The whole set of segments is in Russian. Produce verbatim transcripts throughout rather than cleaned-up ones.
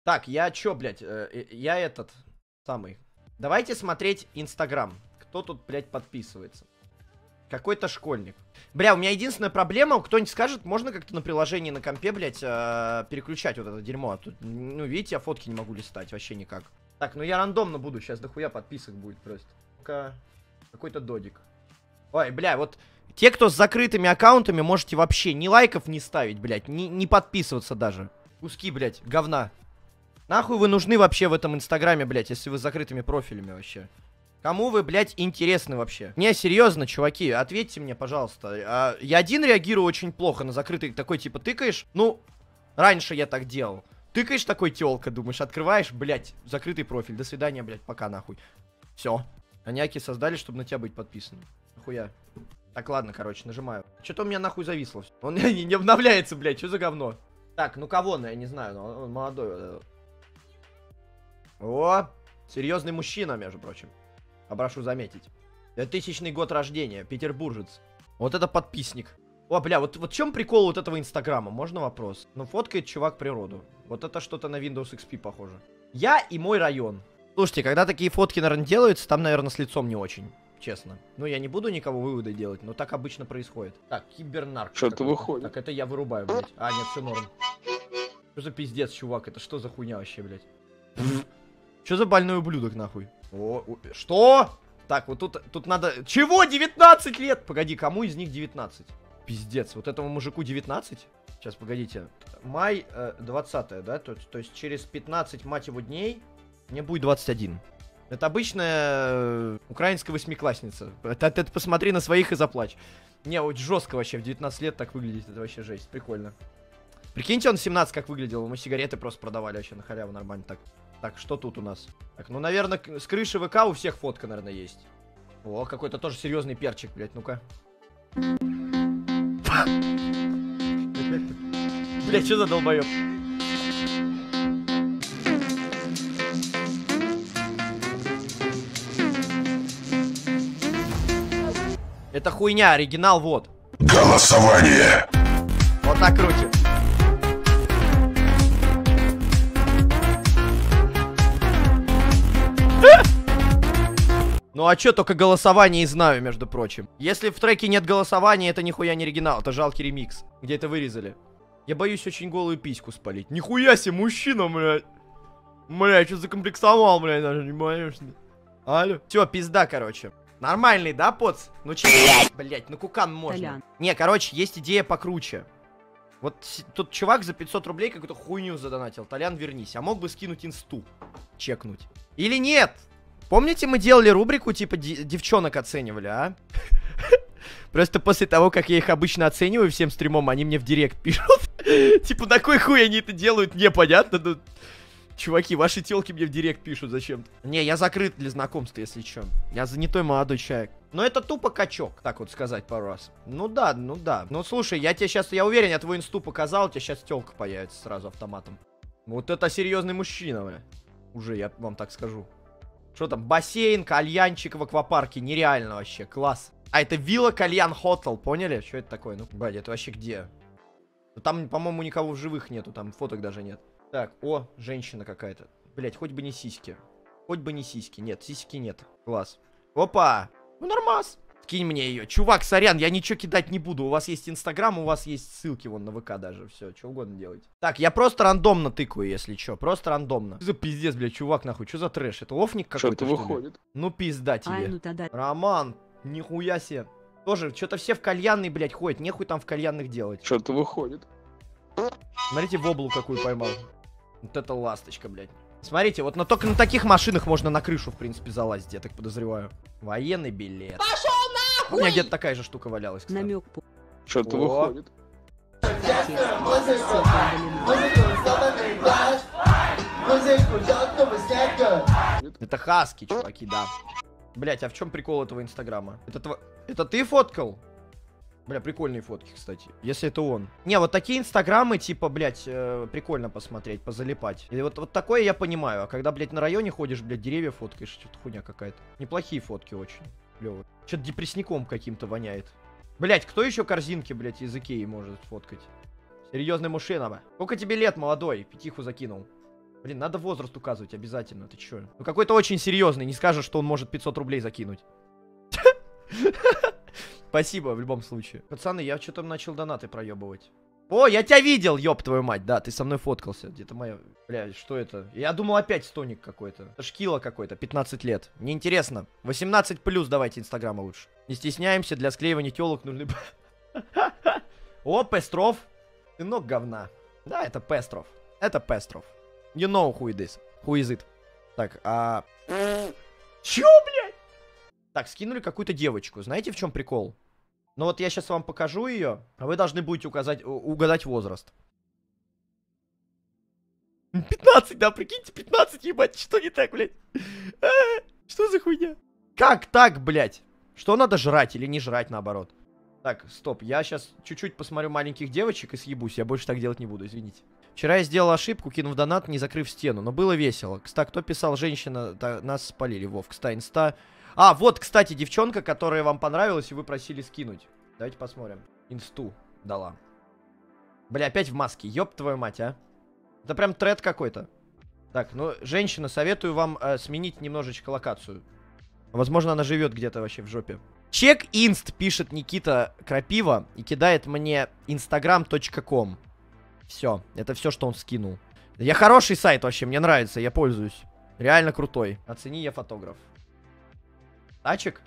Так, я чё, блядь, э, я этот самый. Давайте смотреть Инстаграм. Кто тут, блядь, подписывается? Какой-то школьник. Бля, у меня единственная проблема, кто-нибудь скажет, можно как-то на приложении на компе, блядь, э, переключать вот это дерьмо. А тут, ну, видите, я фотки не могу листать, вообще никак. Так, ну я рандомно буду, сейчас дохуя подписок будет просто. Какой-то додик. Ой, бля, вот те, кто с закрытыми аккаунтами, можете вообще ни лайков не ставить, блядь, ни, не подписываться даже. Куски, блядь, говна. Нахуй вы нужны вообще в этом инстаграме, блядь, если вы с закрытыми профилями вообще? Кому вы, блядь, интересны вообще? Не, серьезно, чуваки, ответьте мне, пожалуйста. А, я один реагирую очень плохо на закрытый такой, типа, тыкаешь. Ну, раньше я так делал. Тыкаешь такой, тёлка, думаешь, открываешь, блядь, закрытый профиль. До свидания, блядь, пока, нахуй. Все. Аняки создали, чтобы на тебя быть подписанным. Нахуя? Так, ладно, короче, нажимаю. Что-то у меня нахуй зависло. Он не, не обновляется, блядь, что за говно? Так, ну кого, ну я не знаю, но он молодой. О, серьезный мужчина, между прочим. Прошу заметить. двухтысячный год рождения, петербуржец. Вот это подписник. О, бля, вот, вот в чем прикол вот этого инстаграма? Можно вопрос? Ну, фоткает чувак природу. Вот это что-то на Windows икс пи похоже. Я и мой район. Слушайте, когда такие фотки, наверное, делаются, там, наверное, с лицом не очень. Честно. Ну, я не буду никого вывода делать, но так обычно происходит. Так, кибернарк. Что-то выходит. Так, это я вырубаю, блядь. А, нет, все норм. Что за пиздец, чувак? Это что за хуйня вообще, блядь? Что за больной ублюдок, нахуй? О, о, что? Так, вот тут, тут надо... Чего? девятнадцать лет? Погоди, кому из них девятнадцать? Пиздец, вот этому мужику девятнадцать? Сейчас, погодите. Май э, двадцатое, да? То, то есть через пятнадцать, мать его, дней мне будет двадцать один. Это обычная э, украинская восьмиклассница. Это, это посмотри на своих и заплачь. Не, вот жестко вообще в девятнадцать лет так выглядит. Это вообще жесть, прикольно. Прикиньте, он в семнадцать как выглядел. Мы сигареты просто продавали вообще на халяву нормально так. Так, что тут у нас? Так, ну, наверное, с крыши ВК у всех фотка, наверное, есть. О, какой-то тоже серьезный перчик, блядь, ну-ка. Блядь, что за долбоёб? Это хуйня, оригинал, вот. Голосование. Вот так крутим. Ну а чё, только голосование и знаю, между прочим. Если в треке нет голосования, это нихуя не оригинал, это жалкий ремикс. Где это вырезали. Я боюсь очень голую письку спалить. Нихуя себе, мужчина, блядь. Блядь, что закомплексовал, блядь, даже не боишься. Алло. Все, пизда, короче. Нормальный, да, поц? Ну че, блядь, ну кукан можно. Толян. Не, короче, есть идея покруче. Вот тут чувак за пятьсот рублей какую-то хуйню задонатил. Толян, вернись. А мог бы скинуть инсту. Чекнуть. Или нет? Помните, мы делали рубрику, типа, девчонок оценивали, а? Просто после того, как я их обычно оцениваю всем стримом, они мне в директ пишут. Типа, на кой хуй они это делают, непонятно. Ну, чуваки, ваши телки мне в директ пишут зачем-то. Не, я закрыт для знакомства, если чё. Я занятой молодой человек. Но это тупо качок, так вот сказать пару раз. Ну да, ну да. Ну слушай, я тебе сейчас, я уверен, я твой инсту показал, у тебя сейчас телка появится сразу автоматом. Вот это серьезный мужчина, бля. Уже, я вам так скажу. Что там, бассейн, кальянчик в аквапарке, нереально вообще, класс. А это вилла кальян хотел, поняли? Что это такое? Ну, блядь, это вообще где? Ну, там, по-моему, никого в живых нету, там фоток даже нет. Так, о, женщина какая-то. Блядь, хоть бы не сиськи. Хоть бы не сиськи, нет, сиськи нет. Класс. Опа, ну нормас. Скинь мне ее. Чувак, сорян, я ничего кидать не буду. У вас есть инстаграм, у вас есть ссылки вон на ВК даже. Все, что угодно делайте. Так, я просто рандомно тыкаю, если что. Просто рандомно. Что за пиздец, блядь, чувак, нахуй. Что за трэш? Это лофник какой-то? Что-то выходит. Ну пизда тебе. Ай, ну тогда... Роман, нихуя себе. Тоже, что-то все в кальянной, блядь, ходят. Нехуй там в кальянных делать. Что-то выходит. Смотрите, воблу какую поймал. Вот это ласточка, блядь. Смотрите, вот на, только на таких машинах можно на крышу, в принципе, залазить, я так подозреваю. Военный билет. Пошел нахуй! У меня где-то такая же штука валялась, кстати. Намек. Что-то О. выходит. Это хаски, чуваки, да. Блять, а в чем прикол этого инстаграма? Это, тв... это ты фоткал? Бля, прикольные фотки, кстати. Если это он. Не, вот такие инстаграмы, типа, блядь, э, прикольно посмотреть, позалипать. И вот, вот такое я понимаю. А когда, блядь, на районе ходишь, блядь, деревья фоткаешь, что-то хуйня какая-то. Неплохие фотки очень. Клево. Что-то депрессником каким-то воняет. Блядь, кто еще корзинки, блядь, из Икеи может фоткать? Серьезный мужчина, ба. Сколько тебе лет, молодой? Пятиху закинул. Блин, надо возраст указывать обязательно. Ты чё? Ну какой-то очень серьезный. Не скажешь, что он может пятьсот рублей закинуть. Спасибо в любом случае. Пацаны, я что-то начал донаты проебывать. О, я тебя видел, ёб твою мать. Да, ты со мной фоткался. Где-то моя... Бля, что это? Я думал опять стоник какой-то. Это шкила какой-то, пятнадцать лет. Неинтересно. восемнадцать плюс давайте инстаграма лучше. Не стесняемся, для склеивания телок нужны... О, Пестров. Сынок говна. Да, это Пестров. Это Пестров. You know who it is. Who is it? Так, а... Чё, блядь? Так, скинули какую-то девочку. Знаете, в чем прикол? Ну вот я сейчас вам покажу ее, а вы должны будете указать, угадать возраст. пятнадцать, да, прикиньте, пятнадцать, ебать, что не так, блядь? А, что за хуйня? Как так, блядь? Что надо жрать или не жрать, наоборот? Так, стоп, я сейчас чуть-чуть посмотрю маленьких девочек и съебусь, я больше так делать не буду, извините. Вчера я сделал ошибку, кинув донат, не закрыв стену, но было весело. Кстати, кто писал, женщина, да, нас спалили, Вов, кстати, инста... А, вот, кстати, девчонка, которая вам понравилась, и вы просили скинуть. Давайте посмотрим. Инсту дала. Бля, опять в маске. Ёб твою мать, а. Это прям тред какой-то. Так, ну, женщина, советую вам э, сменить немножечко локацию. Возможно, она живет где-то вообще в жопе. Чек инст, пишет Никита Крапива и кидает мне инстаграм точка ком. Все, это все, что он скинул. Я хороший сайт вообще, мне нравится, я пользуюсь. Реально крутой. Оцени, я фотограф. Тачек?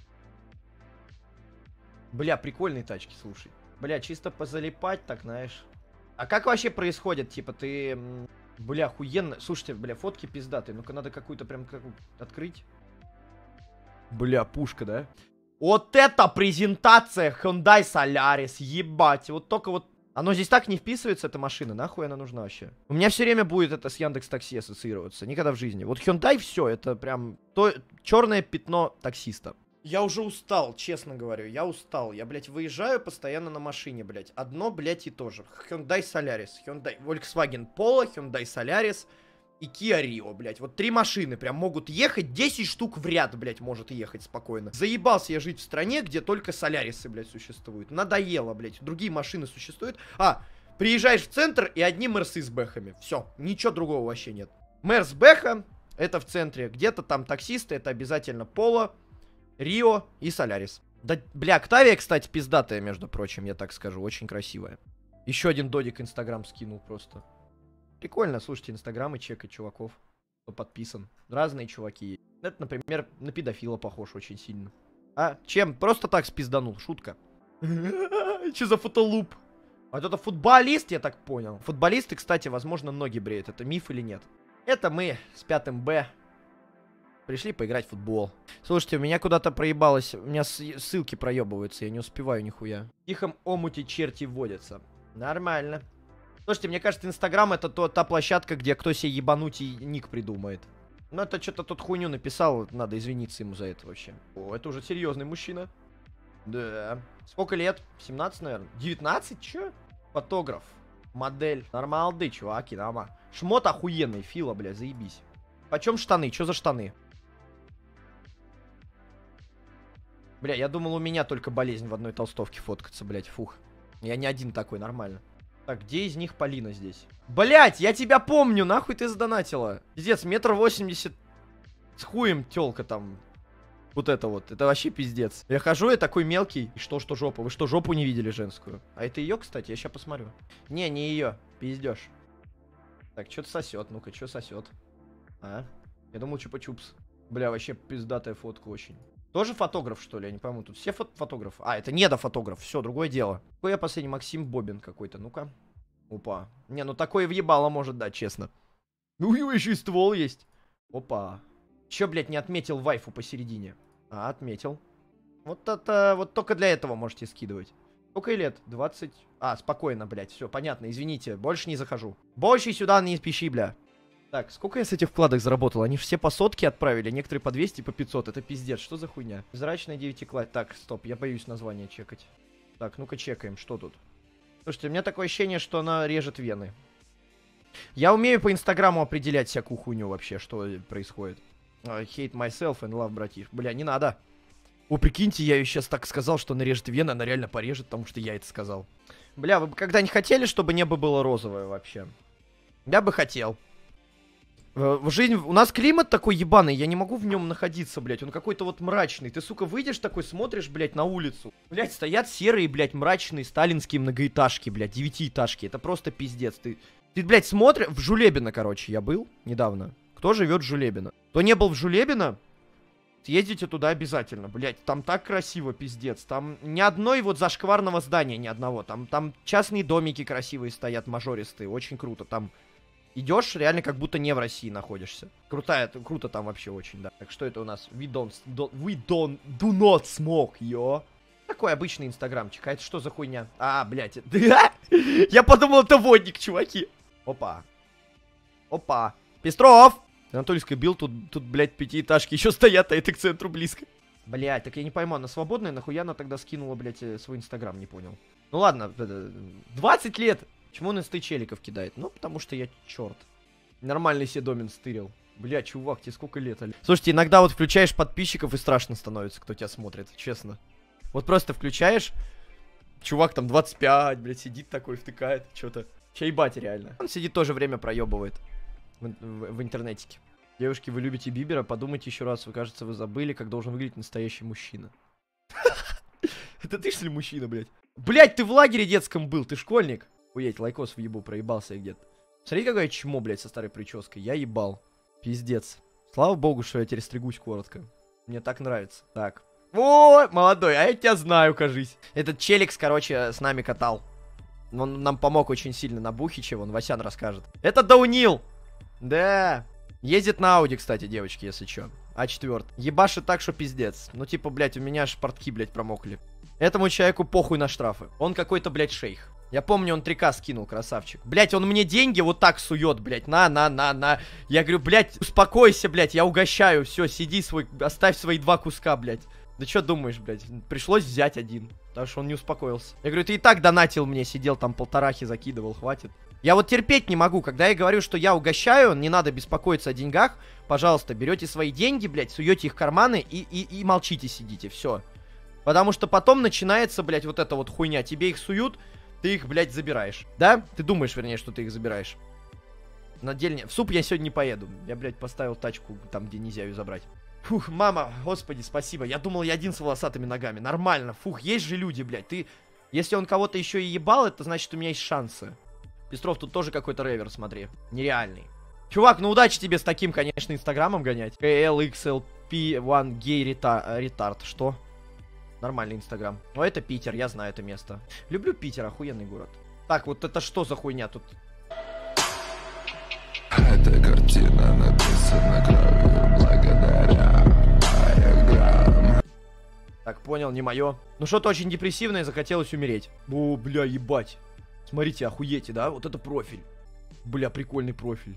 Бля, прикольные тачки, слушай. Бля, чисто позалипать, так, знаешь. А как вообще происходит? Типа, ты... Бля, охуенно. Слушайте, бля, фотки пиздатые. Ну-ка, надо какую-то прям как открыть. Бля, пушка, да? Вот это презентация Hyundai Solaris, ебать. Вот только вот... Оно здесь так не вписывается, эта машина. Нахуй она нужна вообще? У меня все время будет это с Яндекс.Такси ассоциироваться. Никогда в жизни. Вот Hyundai все, это прям то черное пятно таксиста. Я уже устал, честно говорю. Я устал. Я, блядь, выезжаю постоянно на машине, блядь. Одно, блядь, и то же. Hyundai Solaris, Hyundai Volkswagen Polo, Hyundai Solaris и Kia Rio, блядь. Вот три машины прям могут ехать. десять штук в ряд, блядь, может ехать спокойно. Заебался я жить в стране, где только Солярисы, блядь, существуют. Надоело, блядь. Другие машины существуют. А, приезжаешь в центр и одни Мерсы с бэхами. Все, ничего другого вообще нет. Мерс бэха, это в центре. Где-то там таксисты, это обязательно Polo, Рио и Солярис. Да, бля, Октавия, кстати, пиздатая, между прочим, я так скажу. Очень красивая. Еще один додик Инстаграм скинул просто. Прикольно, слушайте, Инстаграмы чекать чуваков, кто подписан. Разные чуваки есть. Это, например, на педофила похож очень сильно. А, чем? Просто так спизданул, шутка. Че за фотолуп? А это футболист, я так понял. Футболисты, кстати, возможно, ноги бреют. Это миф или нет? Это мы с пятым Б пришли поиграть в футбол. Слушайте, у меня куда-то проебалось. У меня ссылки проебываются, я не успеваю нихуя. В тихом омуте черти водятся. Нормально. Слушайте, мне кажется, Инстаграм это то, та площадка, где кто себе ебанутый ник придумает. Ну, это что-то тут хуйню написал, надо извиниться ему за это вообще. О, это уже серьезный мужчина. Да. Сколько лет? семнадцать, наверное. девятнадцать? Че? Фотограф. Модель. Нормалды, чуваки, нормально. Шмот охуенный, Фила, бля, заебись. Почем штаны? Че за штаны? Бля, я думал, у меня только болезнь в одной толстовке фоткаться, блядь, фух. Я не один такой, нормально. Так, где из них Полина здесь? Блять, я тебя помню, нахуй ты задонатила. Пиздец, метр восемьдесят с хуем тёлка там. Вот это вот, это вообще пиздец. Я хожу, я такой мелкий. И что, что жопа? Вы что, жопу не видели женскую? А это ее, кстати, я сейчас посмотрю. Не, не ее, пиздешь. Так, что-то сосет, ну-ка, что сосет? А? Я думал, чупа-чупс. Бля, вообще пиздатая фотка очень. Тоже фотограф, что ли? Я не пойму. Тут все фото фотографы. А, это не до фотограф. Все, другое дело. Какой я последний? Максим Бобин какой-то. Ну-ка. Опа. Не, ну такое въебало может дать, честно. Ну, у него еще и ствол есть. Опа. Че, блядь, не отметил вайфу посередине? А, отметил. Вот это... Вот только для этого можете скидывать. Сколько ей лет? двадцать... А, спокойно, блядь. Все, понятно. Извините. Больше не захожу. Больше сюда не спеши, бля. Так, сколько я с этих вкладок заработал? Они все по сотке отправили, некоторые по двести, по пятьсот. Это пиздец, что за хуйня? Зрачная девятикласс. Так, стоп, я боюсь название чекать. Так, ну-ка чекаем, что тут? Слушайте, у меня такое ощущение, что она режет вены. Я умею по инстаграму определять всякую хуйню вообще, что происходит. Uh, hate myself and love братиш. Бля, не надо. О, прикиньте, я ее сейчас так сказал, что она режет вены, она реально порежет, потому что я это сказал. Бля, вы бы когда-нибудь хотели, чтобы небо было розовое вообще? Я бы хотел. В жизнь... У нас климат такой ебаный, я не могу в нем находиться, блядь. Он какой-то вот мрачный. Ты, сука, выйдешь такой, смотришь, блядь, на улицу. Блядь, стоят серые, блядь, мрачные сталинские многоэтажки, блядь, девятиэтажки. Это просто пиздец. Ты, ты блядь, смотришь... В Жулебино, короче, я был недавно. Кто живет в Жулебино? Кто не был в Жулебино, съездите туда обязательно, блядь. Там так красиво, пиздец. Там ни одной вот зашкварного здания, ни одного. Там, там частные домики красивые стоят, мажористые. Очень круто. Там... Идешь, реально как будто не в России находишься. Крутая, круто там вообще очень, да. Так что это у нас? We don't, don't, we don't, do not smoke, yo. Такой обычный инстаграмчик. А это что за хуйня? А, блядь. Я подумал, это водник, чуваки. Опа. Опа. Пестров! Анатольский бил, тут, тут, блядь, пятиэтажки еще стоят, а это к центру близко. Блядь, так я не пойму, она свободная? Нахуя она тогда скинула, блядь, свой инстаграм, не понял. Ну ладно, двадцать лет. Почему он инсты челиков кидает? Ну, потому что я черт. Нормальный себе домен стырил. Бля, чувак, тебе сколько лет, Али? Слушайте, иногда вот включаешь подписчиков и страшно становится, кто тебя смотрит, честно. Вот просто включаешь, чувак там двадцать пять, блядь, сидит такой, втыкает, что-то. Чайбать реально. Он сидит тоже время проебывает в, в, в интернетике. Девушки, вы любите Бибера? Подумайте еще раз, вы, кажется, вы забыли, как должен выглядеть настоящий мужчина. Это ты, что ли, мужчина, блядь? Блядь, ты в лагере детском был, ты школьник. Уедь, лайкос въебу, проебался я где-то. Смотри, какое чмо, блядь, со старой прической. Я ебал. Пиздец. Слава богу, что я теперь стригусь коротко. Мне так нравится. Так. Ой, молодой, а я тебя знаю, кажись. Этот челикс, короче, с нами катал. Он нам помог очень сильно на Бухиче, вон, Васян расскажет. Это Даунил! Да. Ездит на Ауди, кстати, девочки, если чё. а четыре. Ебашит так, что пиздец. Ну, типа, блядь, у меня аж портки, блядь, промокли. Этому человеку похуй на штрафы. Он какой-то, блядь, шейх. Я помню, он три ка скинул, красавчик. Блять, он мне деньги вот так сует, блять. На, на, на, на. Я говорю, блять, успокойся, блять, я угощаю. Все, сиди свой, оставь свои два куска, блять. Да что думаешь, блять? Пришлось взять один, потому что он не успокоился. Я говорю, ты и так донатил мне, сидел там полторахи закидывал, хватит. Я вот терпеть не могу, когда я говорю, что я угощаю, не надо беспокоиться о деньгах. Пожалуйста, берете свои деньги, блять, суете их в карманы и, и, и молчите, сидите, все. Потому что потом начинается, блять, вот эта вот хуйня. Тебе их суют, ты их, блядь, забираешь. Да? Ты думаешь, вернее, что ты их забираешь. На дельне... В суп я сегодня не поеду. Я, блядь, поставил тачку там, где нельзя ее забрать. Фух, мама, господи, спасибо. Я думал, я один с волосатыми ногами. Нормально. Фух, есть же люди, блядь. Ты... Если он кого-то еще и ебал, это значит, у меня есть шансы. Пестров, тут тоже какой-то ревер, смотри. Нереальный. Чувак, ну удачи тебе с таким, конечно, инстаграмом гонять. кей эл икс эл пи один гей ретард. Что? Нормальный инстаграм. Но это Питер, я знаю это место. Люблю Питер, охуенный город. Так, вот это что за хуйня тут? Эта картина написана кровью благодаря диаграмм. Так, понял, не мое. Ну что-то очень депрессивное, захотелось умереть. О, бля, ебать. Смотрите, охуете, да? Вот это профиль. Бля, прикольный профиль.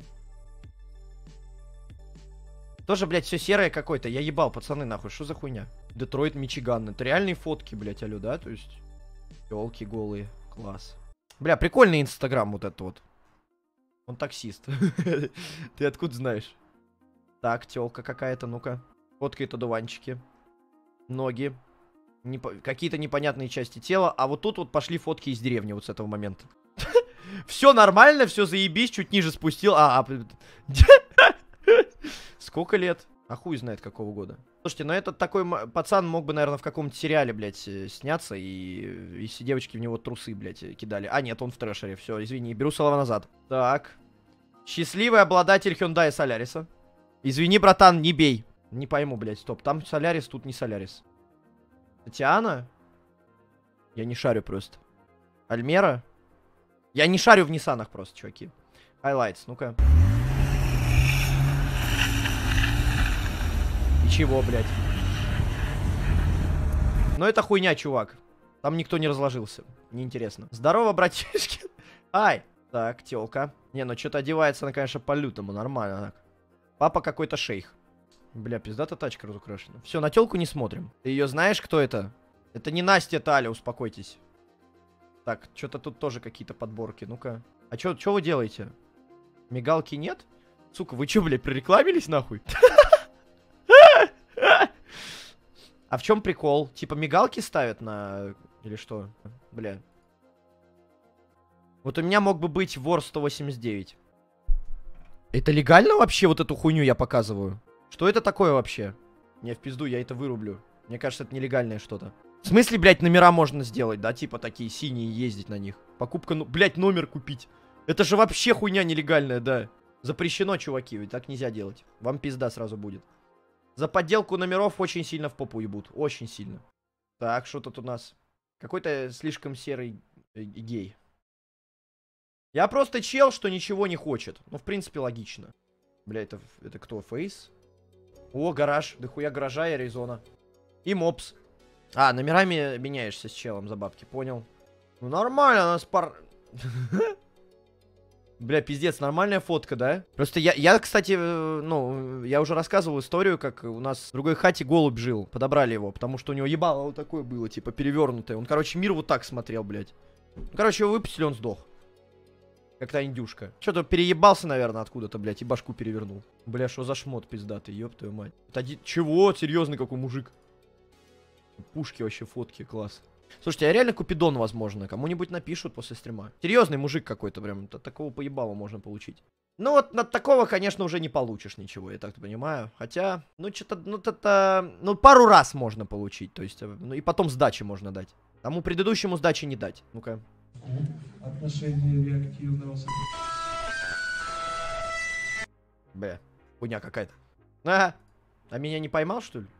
Тоже, блядь, все серое какое-то. Я ебал, пацаны, нахуй. Что за хуйня? Детройт, Мичиган. Это реальные фотки, блядь, алё, да? То есть, ёлки голые. Класс. Бля, прикольный инстаграм вот этот вот. Он таксист. Ты откуда знаешь? Так, тёлка какая-то, ну-ка. Фоткает одуванчики. Ноги. Непо- какие-то непонятные части тела. А вот тут вот пошли фотки из деревни вот с этого момента. Все нормально, все заебись. Чуть ниже спустил. А, сколько лет? А хуй знает какого года. Слушайте, ну этот такой пацан мог бы, наверное, в каком-то сериале, блядь, сняться, и, и все девочки в него трусы, блядь, кидали. А, нет, он в трэшере. Все, извини, беру слова назад. Так. Счастливый обладатель Hyundai Соляриса. Извини, братан, не бей. Не пойму, блядь, стоп. Там Солярис, тут не Солярис. Татьяна? Я не шарю просто. Альмера? Я не шарю в Ниссанах просто, чуваки. Highlights, ну-ка. И чего, блядь? Ну это хуйня, чувак. Там никто не разложился. Неинтересно. Здорово, братишки. Ай. Так, тёлка. Не, ну что-то одевается она, конечно, по-лютому. Нормально так. Папа какой-то шейх. Бля, пиздата тачка разукрашена. Все, на тёлку не смотрим. Ты ее знаешь, кто это? Это не Настя, это Аля, успокойтесь. Так, что-то тут тоже какие-то подборки. Ну-ка. А что вы делаете? Мигалки нет? Сука, вы что, блядь, прорекламились нахуй? А в чем прикол? Типа мигалки ставят на... Или что? Бля. Вот у меня мог бы быть вор сто восемьдесят девять. Это легально вообще, вот эту хуйню я показываю? Что это такое вообще? Не, в пизду, я это вырублю. Мне кажется, это нелегальное что-то. В смысле, блядь, номера можно сделать, да? Типа такие синие, ездить на них. Покупка, ну, блядь, номер купить. Это же вообще хуйня нелегальная, да. Запрещено, чуваки, ведь так нельзя делать. Вам пизда сразу будет. За подделку номеров очень сильно в попу ебут. Очень сильно. Так, что тут у нас? Какой-то слишком серый э, гей. Я просто чел, что ничего не хочет. Ну, в принципе, логично. Бля, это, это кто? Фейс? О, гараж. Дохуя гаража и Аризона. И мопс. А, номерами меняешься с челом за бабки, понял. Ну, нормально, у нас пар... Бля, пиздец, нормальная фотка, да? Просто я, я, кстати, ну, я уже рассказывал историю, как у нас в другой хате голубь жил. Подобрали его, потому что у него ебало вот такое было, типа, перевернутое. Он, короче, мир вот так смотрел, блядь. Ну, короче, его выпустили, он сдох. Как та индюшка. Что-то переебался, наверное, откуда-то, блядь, и башку перевернул. Бля, что за шмот пиздатый, ёб твою мать. Это один... Чего? Серьезный какой мужик. Пушки вообще, фотки, класс. Слушайте, а реально Купидон, возможно, кому-нибудь напишут после стрима. Серьезный мужик какой-то, прям, от такого поебала можно получить. Ну вот, от такого, конечно, уже не получишь ничего, я так-то понимаю. Хотя, ну что-то, ну это, ну пару раз можно получить, то есть, ну и потом сдачи можно дать. Тому предыдущему сдачи не дать. Ну-ка. Отношение реактивного... Б. Хуйня какая-то. Ага. А меня не поймал, что ли?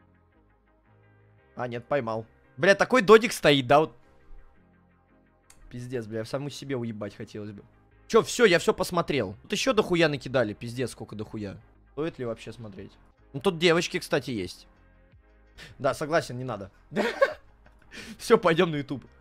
А, нет, поймал. Бля, такой додик стоит, да, вот. Пиздец, бля, саму себе уебать хотелось бы. Чё, все, я все посмотрел. Тут еще дохуя накидали, пиздец, сколько дохуя. Стоит ли вообще смотреть? Ну, тут девочки, кстати, есть. Да, согласен, не надо. Все, пойдем на YouTube.